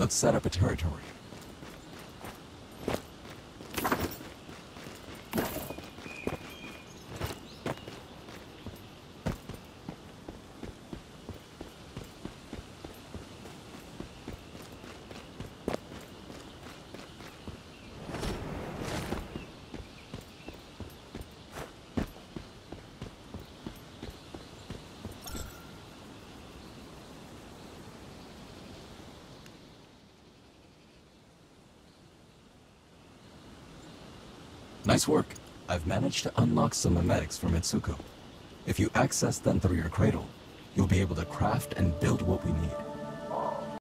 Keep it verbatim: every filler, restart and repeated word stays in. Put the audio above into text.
Let's set up a territory. Nice work. I've managed to unlock some memetics for Mitsuko. If you access them through your cradle, you'll be able to craft and build what we need.